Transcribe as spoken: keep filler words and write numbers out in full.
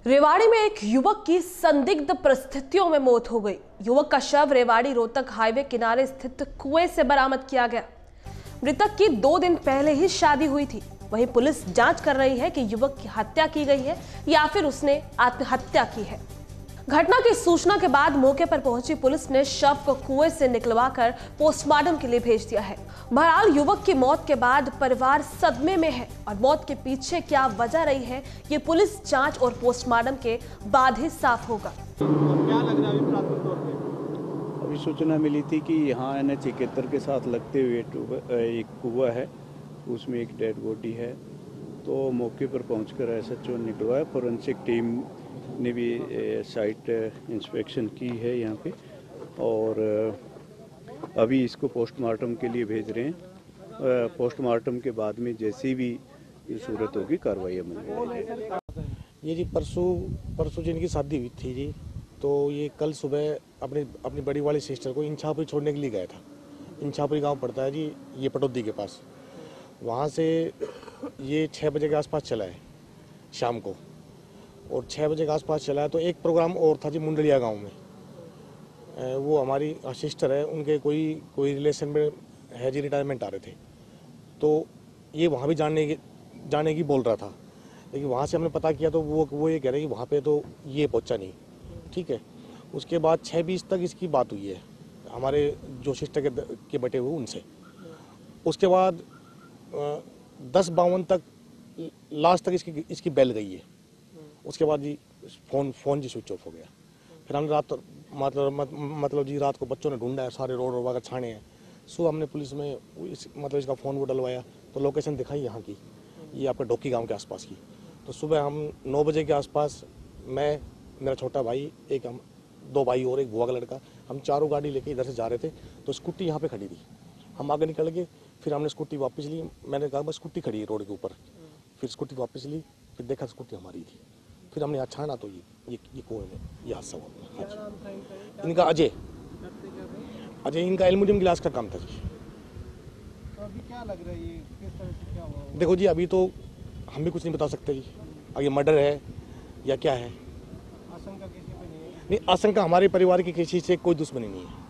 रेवाड़ी में एक युवक की संदिग्ध परिस्थितियों में मौत हो गई। युवक का शव रेवाड़ी रोहतक हाईवे किनारे स्थित कुएं से बरामद किया गया। मृतक की दो दिन पहले ही शादी हुई थी। वहीं पुलिस जांच कर रही है कि युवक की हत्या की गई है या फिर उसने आत्महत्या की है। घटना की सूचना के बाद मौके पर पहुंची पुलिस ने शव को कुएं से निकलवाकर पोस्टमार्टम के लिए भेज दिया है। बहरहाल युवक की मौत के बाद परिवार सदमे में है और मौत के पीछे क्या वजह रही है ये पुलिस जांच और पोस्टमार्टम के बाद ही साफ होगा। क्या लग रहा है अभी प्राथमिक तौर पे? अभी सूचना मिली थी कि यहाँ एन एच इकहत्तर के साथ लगते हुए एक कुआं है, उसमें एक डेड बॉडी है। तो मौके पर पहुंचकर एस एच ओ निकलवाया। फोरेंसिक टीम ने भी साइट इंस्पेक्शन की है यहाँ पे और अभी इसको पोस्टमार्टम के लिए भेज रहे हैं। पोस्टमार्टम के बाद में जैसी भी सूरत होगी कार्रवाई अमल में रहेगी। ये जी परसों परसों जिनकी शादी हुई थी जी, तो ये कल सुबह अपनी अपनी बड़ी वाली सिस्टर को इंछापुरी छोड़ने के लिए गया था। इंछापुरी गांव पड़ता है जी, ये पटौदी के पास। वहाँ से ये छः बजे के आसपास चला है शाम को, और छः बजे के आसपास चला है। तो एक प्रोग्राम और था जी मुंडलिया गांव में, वो हमारी सिस्टर है, उनके कोई कोई रिलेशन में है जी, रिटायरमेंट आ रहे थे। तो ये वहाँ भी जाने की जाने की बोल रहा था, लेकिन वहाँ से हमने पता किया तो वो वो ये कह रहे हैं कि वहाँ पे तो ये पहुँचा नहीं। ठीक है, उसके बाद छः बीस तक इसकी बात हुई है हमारे जो सिस्टर के, के बटे हुए उनसे। उसके बाद दस बावन तक लास्ट तक इसकी इसकी बेल गई है। उसके बाद जी फ़ोन फ़ोन जी स्विच ऑफ हो गया। फिर हमने रात मतलब मतलब जी रात को बच्चों ने ढूंढा है, सारे रोड वगैरह छाने हैं। सुबह हमने पुलिस में इस, मतलब इसका फ़ोन वो डलवाया तो लोकेशन दिखाई यहाँ की, ये आपका डोकी गांव के आसपास की। तो सुबह हम नौ बजे के आसपास, मैं, मेरा छोटा भाई, एक हम दो भाई और एक बुआ का लड़का, हम चारों गाड़ी लेके इधर से जा रहे थे। तो स्कूटी यहाँ पे खड़ी थी, हम आगे निकल गए। फिर हमने स्कूटी वापस ली। मैंने कहा बस स्कूटी खड़ी है रोड के ऊपर। फिर स्कूटी वापस ली, फिर देखा स्कूटी हमारी थी। फिर हमने यहाँ छाना तो ये ये ये कुएं में ये हादसा हुआ। हाँ, इनका अजय अजय इनका एल्युमिनियम गिलास का काम था जी। तो अभी क्या लग रहा है, ये किस तरह से क्या हुआ? देखो जी, अभी तो हम भी कुछ नहीं बता सकते जी, आगे मर्डर है या क्या है। आशंका किसी पे नहीं है? नहीं, आशंका हमारे परिवार की किसी से कोई दुश्मनी नहीं है।